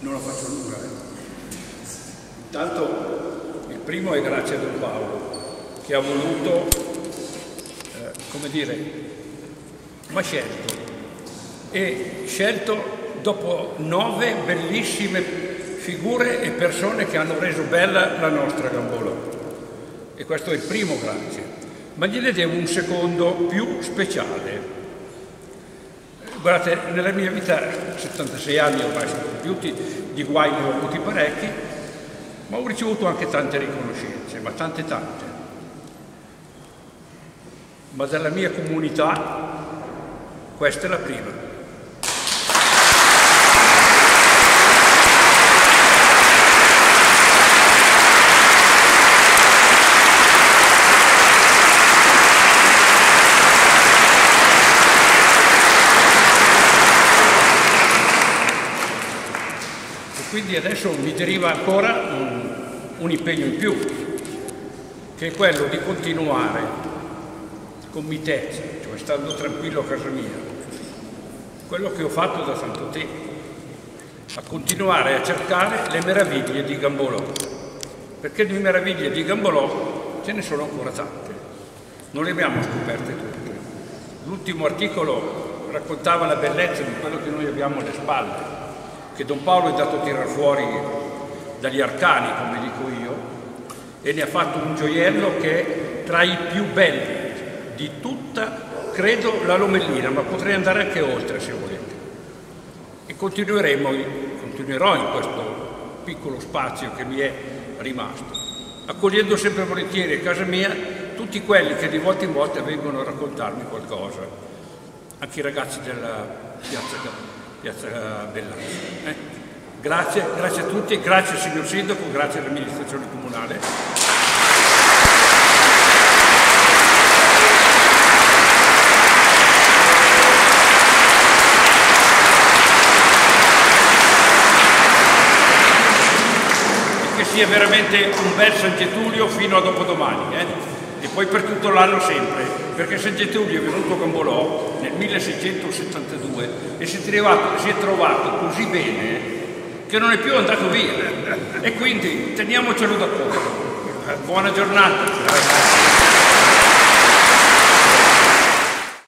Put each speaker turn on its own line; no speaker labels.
Non la faccio lunga. Intanto il primo è grazie a Don Paolo, che ha voluto, come dire, mi ha scelto dopo 9 bellissime figure e persone che hanno reso bella la nostra Gambola. E questo è il primo grazie. Ma gliene devo un secondo più speciale. Guardate, nella mia vita, 76 anni ormai sono compiuti, di guai ne ho avuti parecchi, ma ho ricevuto anche tante riconoscenze, ma tante. Ma dalla mia comunità questa è la prima. Quindi adesso mi deriva ancora un impegno in più, che è quello di continuare con mitezza, cioè stando tranquillo a casa mia, quello che ho fatto da tanto tempo, a continuare a cercare le meraviglie di Gambolò, perché di meraviglie di Gambolò ce ne sono ancora tante, non le abbiamo scoperte tutte. L'ultimo articolo raccontava la bellezza di quello che noi abbiamo alle spalle, che Don Paolo è dato a tirar fuori dagli arcani, come dico io, e ne ha fatto un gioiello che è tra i più belli di tutta, credo, la Lomellina, ma potrei andare anche oltre se volete. E continuerò in questo piccolo spazio che mi è rimasto, accogliendo sempre volentieri a casa mia tutti quelli che di volta in volta vengono a raccontarmi qualcosa, anche i ragazzi della Piazza Bellazza. Grazie a tutti, grazie signor Sindaco, grazie all'amministrazione comunale. E che sia veramente un bel San Getulio fino a dopodomani, e poi per tutto l'anno sempre, perché San Getulio è venuto a Gambolò nel 1672 e si è trovato così bene che non è più andato via, e quindi teniamocelo d'accordo. Buona giornata.